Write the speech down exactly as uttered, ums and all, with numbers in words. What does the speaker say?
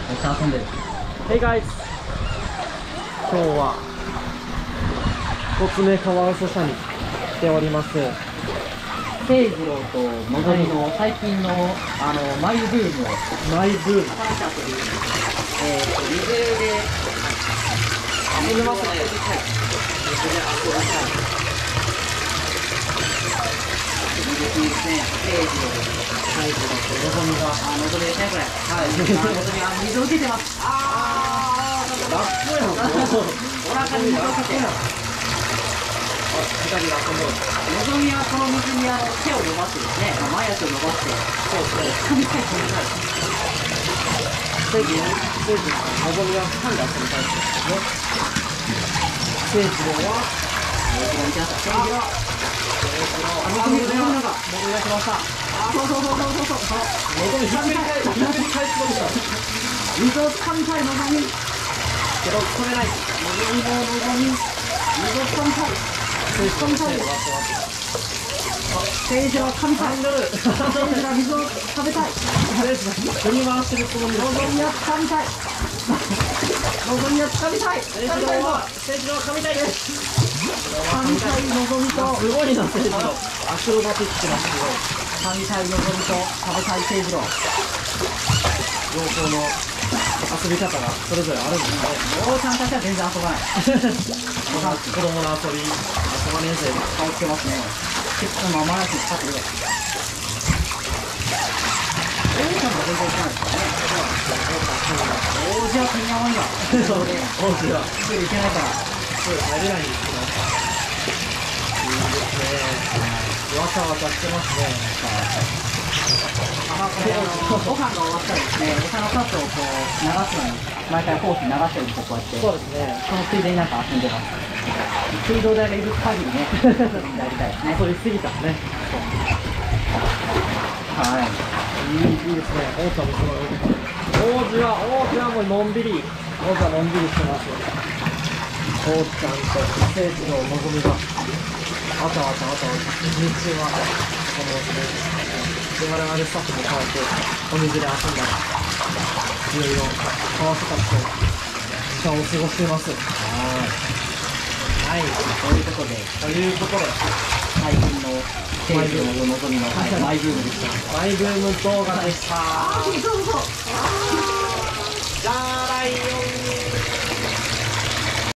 めっちゃ遊んでる。 Hey guys! 今日はコツメカワウソ社に来ております。 聖次郎とのぞみの最近のあのマイブームをマイブーム。 新しい遊び、えーと水で遊びますね。水で遊びたい。いいですね。聖次郎、聖次郎とのぞみが、あ、のぞみですねこれ。はい。のぞみは水を受けてます。あー。 ラップやん。 お腹に水をかけて。 二人が遊ぼう。 のぞみはこの水にあの手を伸ばしてですね、前足を伸ばして、 そうですね。 噛みたい噛みたい。 聖次郎、聖次郎、のぞみはパンで遊びたいですね。聖次郎は聖次郎見てください。聖次郎。 あ、 のぞみののが戻り出しました。 あ、そうそうそうそうそうそう。 のぞみひっくり返ひっくり返しました。 水を掴みたいのぞみ。 けど止めない。 のぞみののぞみ。水を掴みたい。 聖次郎の手を回ってます。 聖次郎噛みたい。聖次郎水を食べたい。 振り回してるつもりです。 のぞみは掴みたい。のぞみは掴みたい。 聖次郎は聖次郎は噛みたいです。 噛みたいのぞみとすごいな聖次郎。アクロバティックなすごい。 噛みたいのぞみと食べたい聖次郎。 両方の遊び方がそれぞれあるんですね。 お父さんたちは全然遊ばない。 子供の遊び、遊ばねえぜ。 顔つけますね。結構ままやしに使ってくれ。王ちゃんも全然行かないですからね。王子は手に合わんが。 王子はすぐ行けないから。 すぐ入れないんですけど。いいですね。わさわさしてますね。 まあこれあのご飯が終わったらですね、餌のカスをこう流すのに毎回ホース流してるんですよ、こうやって。 そうですね。 そのついでになんか遊んでます。水道代がいる限りね、やりたいですね。 遊びすぎたね。 はい。 いい、いいですね。王ちゃんもすごい。王子は、王子はもうのんびり。王子はのんびりしてます。王ちゃんと聖次郎のぞみが。あたあたあたあた。日中は、このね。で、我々スタッフもこうやってお水で遊んだり、いろいろ川瀬たちと時間を過ごしています。はい。はい。 ということで、 ということで、 最近の聖次郎とのぞみの、はい、マイブームでした。 マイブーム動画でした。 あー、そうそうそう。 じゃあ、ライオン